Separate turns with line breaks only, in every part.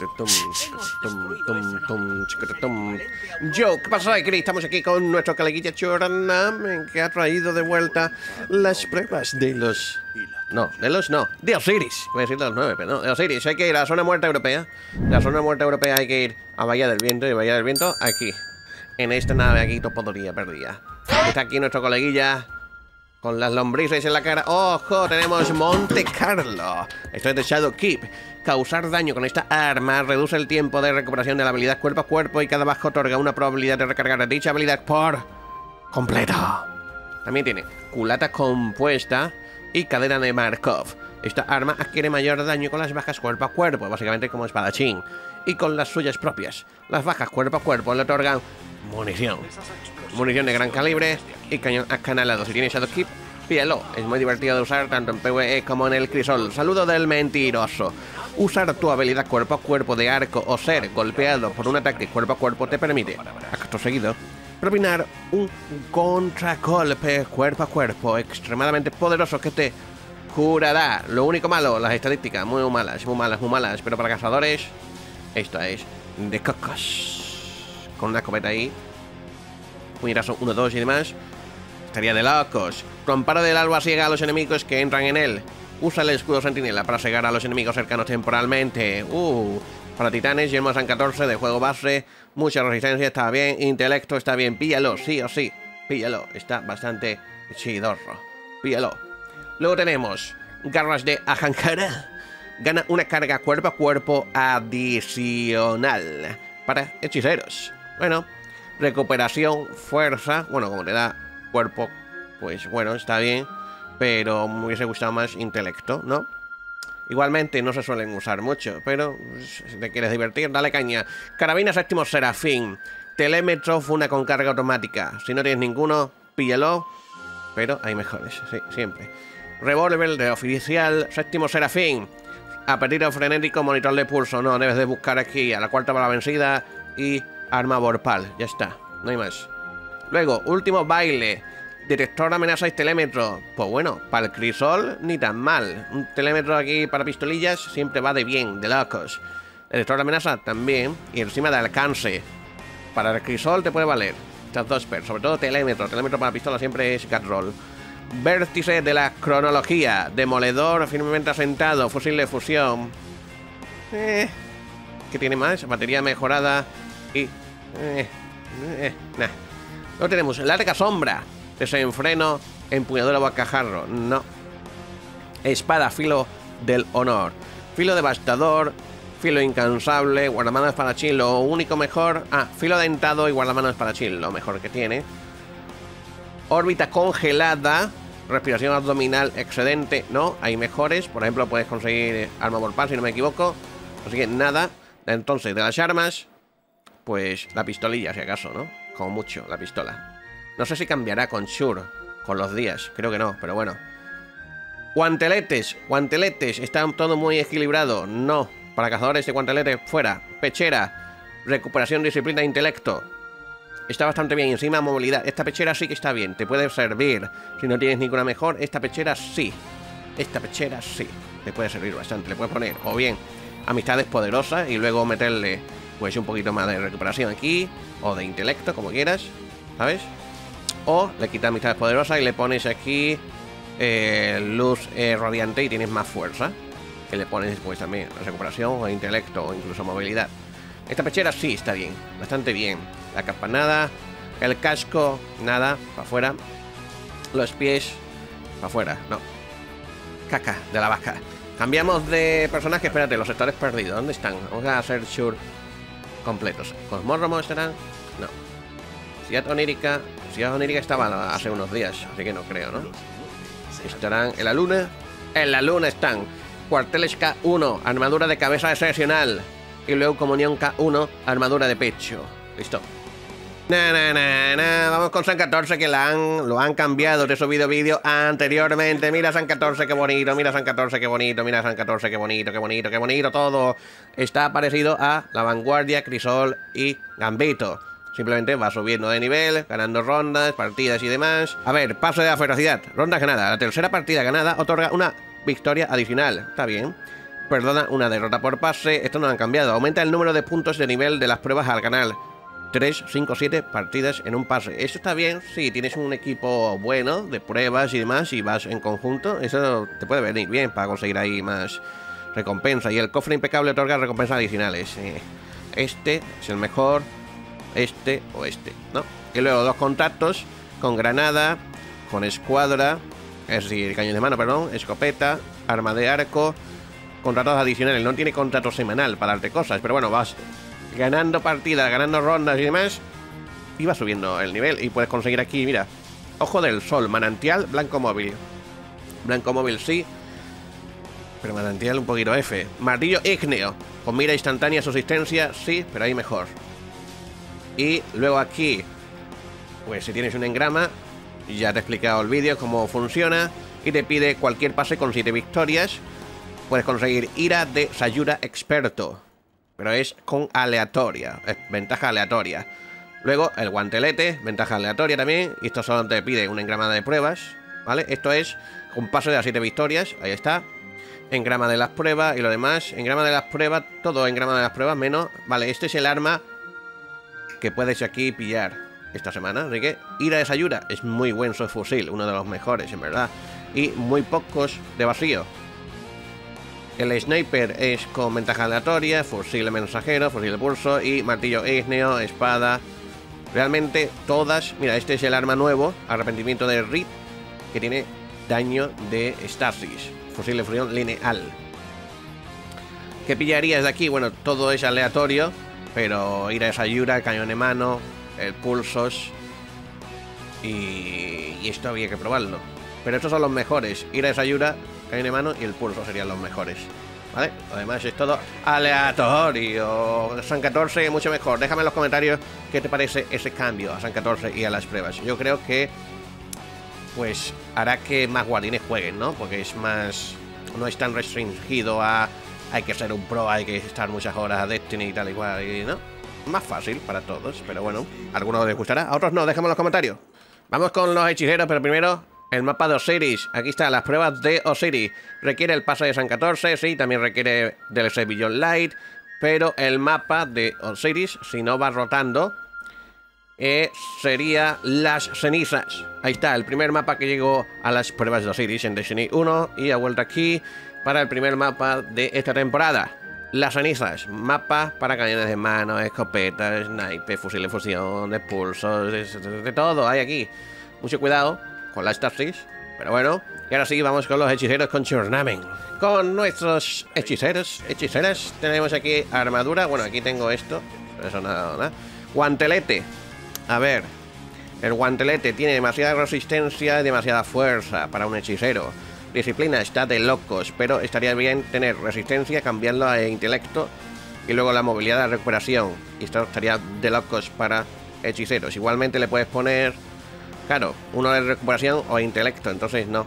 Yo, ¿qué pasa, Chris? Estamos aquí con nuestro coleguilla Choranam, que ha traído de vuelta las pruebas de los... No, de Osiris. Voy a decir de los 9, pero no, de Osiris. Hay que ir a la zona muerta europea. De la zona muerta europea hay que ir a Bahía del Viento. Y Bahía del Viento, aquí. En esta nave aquí, topodoría perdida. Está aquí nuestro coleguilla con las lombrices en la cara. ¡Ojo! Tenemos Monte Carlo. Esto es de Shadowkeep. Causar daño con esta arma reduce el tiempo de recuperación de la habilidad cuerpo a cuerpo y cada bajo otorga una probabilidad de recargar dicha habilidad por completo. También tiene culata compuesta y cadena de Markov. Esta arma adquiere mayor daño con las bajas cuerpo a cuerpo, básicamente como espadachín, y con las suyas propias. Las bajas cuerpo a cuerpo le otorgan munición. Munición de gran calibre y cañón acanalado. Si tiene Shadowkeep, píllalo. Es muy divertido de usar tanto en PvE como en el Crisol. Saludo del mentiroso. Usar tu habilidad cuerpo a cuerpo de arco o ser golpeado por un ataque cuerpo a cuerpo te permite, acto seguido, propinar un contragolpe cuerpo a cuerpo extremadamente poderoso que te curará. Lo único malo, las estadísticas, muy malas, pero para cazadores, esto es de cocos. Con una escopeta ahí, puñetazo 1, 2 y demás, estaría de locos. Comparo del alba ciega a los enemigos que entran en él. Usa el escudo sentinela para cegar a los enemigos cercanos temporalmente. Para titanes, Yelmo San 14 de juego base. Mucha resistencia, está bien. Intelecto está bien. Píllalo, sí o sí. Píllalo, está bastante chidorro. Píllalo. Luego tenemos garras de Ahankara. Gana una carga cuerpo a cuerpo adicional para hechiceros. Bueno, recuperación, fuerza. Bueno, como te da cuerpo, pues bueno, está bien. Pero me hubiese gustado más intelecto, ¿no? Igualmente no se suelen usar mucho, pero si te quieres divertir, dale caña. Carabina séptimo Serafín. Telémetro, funa con carga automática. Si no tienes ninguno, píllalo. Pero hay mejores, sí, siempre. Revólver de oficial séptimo Serafín. Apetito frenético, monitor de pulso. No, debes de buscar aquí a la cuarta bala vencida y arma vorpal. Ya está, no hay más. Luego, último baile. Detector de amenaza y telémetro. Pues bueno, para el crisol ni tan mal. Un telémetro aquí para pistolillas siempre va de bien, de locos. Detector de amenaza también. Y encima de alcance. Para el crisol te puede valer. Estas dos perks, sobre todo telémetro. Telémetro para pistola siempre es Gatroll. Vértice de la cronología. Demoledor firmemente asentado. Fusil de fusión. ¿Qué tiene más? Batería mejorada. Y... nah. Luego tenemos larga sombra. Desenfreno, empuñadura bocajarro. No. Espada, filo del honor. Filo devastador, filo incansable, guardamano espadachín, lo único mejor. Filo dentado y guardamano espadachín, lo mejor que tiene. Órbita congelada, respiración abdominal excedente. No, hay mejores. Por ejemplo, puedes conseguir arma vorpal, si no me equivoco. Así que nada. Entonces, de las armas, pues la pistolilla, si acaso, ¿no? Como mucho, la pistola. No sé si cambiará con Shure, con los días. Creo que no, pero bueno. Guanteletes. Guanteletes. Está todo muy equilibrado. No. Para cazadores de guanteletes, fuera. Pechera. Recuperación, disciplina, intelecto. Está bastante bien. Encima, movilidad. Esta pechera sí que está bien. Te puede servir. Si no tienes ninguna mejor, esta pechera sí. Esta pechera sí. Te puede servir bastante. Le puedes poner, o bien, amistades poderosas y luego meterle, pues, un poquito más de recuperación aquí. O de intelecto, como quieras. ¿Sabes? O le quitas amistades poderosas y le pones aquí luz radiante y tienes más fuerza. Que le pones pues también recuperación o intelecto o incluso movilidad. Esta pechera sí está bien, bastante bien. La capa nada, el casco nada, para afuera. Los pies para afuera, no. Caca de la vaca. Cambiamos de personaje, espérate, los sectores perdidos, ¿dónde están? Vamos a hacer sure completos. ¿Cosmódromo estarán? No. Ciudad onírica. Ciudad onírica estaba hace unos días, así que no creo, ¿no? Estarán en la luna. En la luna están. Cuarteles K1, armadura de cabeza excepcional. Y luego comunión K1, armadura de pecho. Listo. Vamos con San 14 que lo han cambiado. Te he subido vídeo anteriormente. Mira San 14 qué bonito, mira San 14 qué bonito, mira San 14 qué bonito, qué bonito, qué bonito todo. Está parecido a La Vanguardia, Crisol y Gambito. Simplemente va subiendo de nivel, ganando rondas, partidas y demás. A ver, paso de la ferocidad. Ronda ganada. La tercera partida ganada otorga una victoria adicional. Está bien. Perdona una derrota por pase. Esto no lo han cambiado. Aumenta el número de puntos de nivel de las pruebas al ganar 3, 5, 7 partidas en un pase. Eso está bien si tienes un equipo bueno de pruebas y demás y vas en conjunto. Eso te puede venir bien para conseguir ahí más recompensa. Y el cofre impecable otorga recompensas adicionales. Este es el mejor, este o este, ¿no? Y luego 2 contactos con granada, con escuadra, es decir, cañón de mano, perdón, escopeta, arma de arco, contratos adicionales. No tiene contrato semanal para darte cosas, pero bueno, vas ganando partidas, ganando rondas y demás, y vas subiendo el nivel. Y puedes conseguir aquí, mira, ojo del sol, manantial, blanco móvil. Blanco móvil sí, pero manantial un poquito F. Martillo ígneo, con mira instantánea, subsistencia, sí, pero ahí mejor. Y luego aquí, pues si tienes un engrama, ya te he explicado el vídeo cómo funciona, y te pide cualquier pase con 7 victorias. Puedes conseguir ira de Sayura experto, pero es con aleatoria, es ventaja aleatoria. Luego el guantelete, ventaja aleatoria también. Y esto solo te pide un engrama de pruebas, ¿vale? Esto es un pase de las 7 victorias, ahí está. Engrama de las pruebas y lo demás. Engrama de las pruebas, todo engrama de las pruebas menos. Vale, este es el arma que puedes aquí pillar esta semana. Así que ira de Sayura es muy buen subfusil, uno de los mejores en verdad. Y muy pocos de vacío. El sniper es con ventaja aleatoria, fusil mensajero, fusil de pulso y martillo ígneo, espada. Realmente todas. Mira, este es el arma nuevo, arrepentimiento de Reed, que tiene daño de estasis. Fusil de fusión lineal. ¿Qué pillarías de aquí? Bueno, todo es aleatorio, pero ira de Sayura, cañón de mano, el pulsos. Y esto había que probarlo. Pero estos son los mejores. Ira de Sayura, cañón de mano y el pulso serían los mejores, ¿vale? Además es todo aleatorio. San 14 mucho mejor. Déjame en los comentarios qué te parece ese cambio a San 14 y a las pruebas. Yo creo que pues hará que más guardianes jueguen, ¿no? Porque es más... no es tan restringido a... hay que ser un pro, hay que estar muchas horas a Destiny y tal y cual, y ¿no? Más fácil para todos, pero bueno, a algunos les gustará, a otros no. Déjame en los comentarios. Vamos con los hechiceros, pero primero... el mapa de Osiris. Aquí está, las pruebas de Osiris. Requiere el pase de San 14, sí, también requiere del Beyond Light, pero el mapa de Osiris, si no va rotando, sería las cenizas. Ahí está, el primer mapa que llegó a las pruebas de Osiris en Destiny 1 y ha vuelto aquí para el primer mapa de esta temporada. Las cenizas, mapa para cañones de mano, escopetas, sniper, fusil de fusión, de pulsos, de todo hay aquí. Mucho cuidado con la estasis, pero bueno. Y ahora sí, vamos con los hechiceros con Churnamen. Con nuestros hechiceros, hechiceras, tenemos aquí armadura. Bueno, aquí tengo esto, pero eso nada. Guantelete. A ver, el guantelete tiene demasiada resistencia y demasiada fuerza para un hechicero. Disciplina está de locos, pero estaría bien tener resistencia, cambiarlo a intelecto y luego la movilidad de recuperación. Y esto estaría de locos para hechiceros. Igualmente le puedes poner... claro, uno de recuperación o intelecto, entonces no.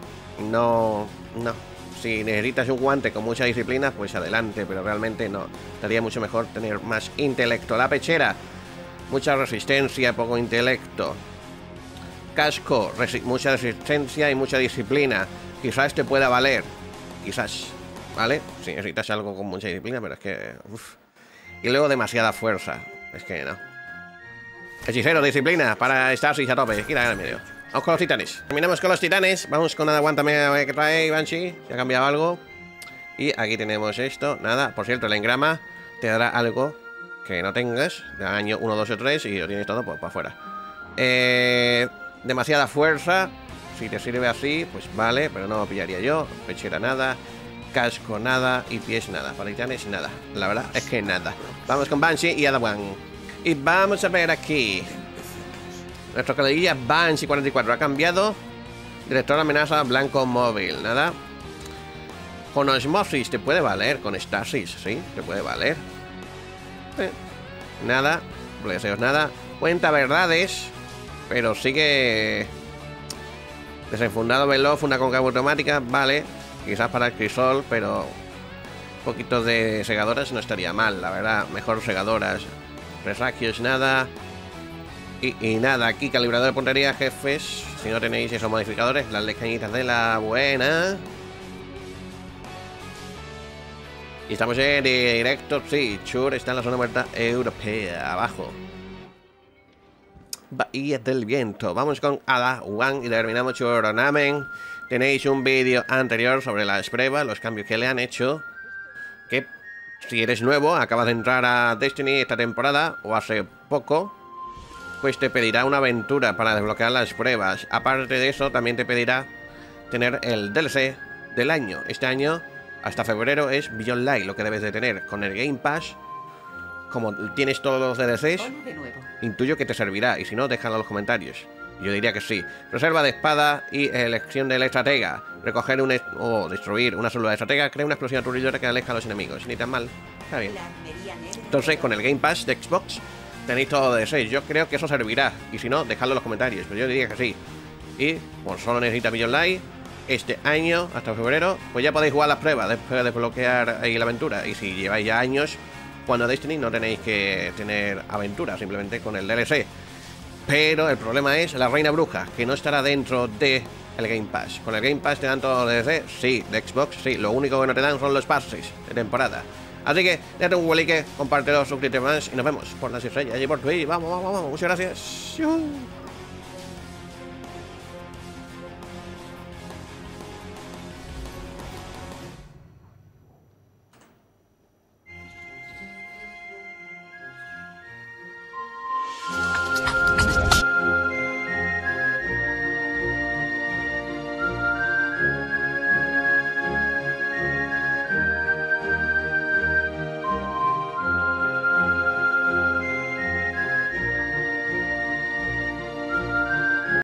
Si necesitas un guante con mucha disciplina, pues adelante, pero realmente no. Estaría mucho mejor tener más intelecto. La pechera, mucha resistencia, poco intelecto. Casco, mucha resistencia y mucha disciplina. Quizás te pueda valer, quizás, ¿vale? Si necesitas algo con mucha disciplina, pero es que... uf. Y luego demasiada fuerza, es que no. Hechicero, disciplina, para Stasis a tope. Gira en el medio. Vamos con los titanes. Terminamos con los titanes. Vamos con nada, aguántame a ver qué trae Banshee. Se ha cambiado algo. Y aquí tenemos esto. Nada, por cierto, el engrama te dará algo que no tengas. De año 1, 2 o 3 y lo tienes todo pues para afuera. Demasiada fuerza. Si te sirve así, pues vale, pero no lo pillaría yo. Pechera nada. Casco nada. Y pies nada. Para titanes nada. La verdad es que nada. Vamos con Banshee y Adawan. Y vamos a ver aquí. Nuestro coleguilla Banshee 44 ha cambiado. Director de amenaza blanco móvil. Nada. Con osmosis te puede valer. Con estasis, sí, te puede valer. Nada. Deseos nada. Cuenta verdades. Pero sigue. Desenfundado veloz, una cóncava automática. Vale. Quizás para el crisol, pero un poquito de segadoras no estaría mal, la verdad. Mejor segadoras. Presagios, nada. Y nada, aquí calibrador de puntería, jefes. Si no tenéis esos modificadores, las cañitas de la buena. Y estamos en directo, sí. Chur está en la zona muerta europea, abajo. Bahía del Viento. Vamos con Ada One y terminamos Churnamen. Tenéis un vídeo anterior sobre las pruebas, los cambios que le han hecho. Que si eres nuevo, acabas de entrar a Destiny esta temporada o hace poco, pues te pedirá una aventura para desbloquear las pruebas. Aparte de eso, también te pedirá tener el DLC del año. Este año, hasta febrero, es Beyond Light lo que debes de tener. Con el Game Pass, como tienes todos los DLCs, intuyo que te servirá. Y si no, déjalo en los comentarios. Yo diría que sí. Reserva de espada y elección del estratega. Recoger o destruir una célula de estratega. Crea una explosión aturdidora que aleja a los enemigos. Ni tan mal. Está bien. Entonces, con el Game Pass de Xbox tenéis todo de 6. Yo creo que eso servirá. Y si no, dejadlo en los comentarios. Pero yo diría que sí. Y, pues solo necesita Beyond Light este año, hasta febrero, pues ya podéis jugar las pruebas después de desbloquear ahí la aventura. Y si lleváis ya años jugando a Destiny, no tenéis que tener aventura, simplemente con el DLC. Pero el problema es la Reina Bruja, que no estará dentro de el Game Pass. Con el Game Pass te dan todo los DLC, sí, de Xbox, sí. Lo único que no te dan son los pases de temporada. Así que, déjate un like, compártelo, suscríbete más y nos vemos por las estrellas y por Twitch. Vamos, vamos, vamos. Muchas gracias.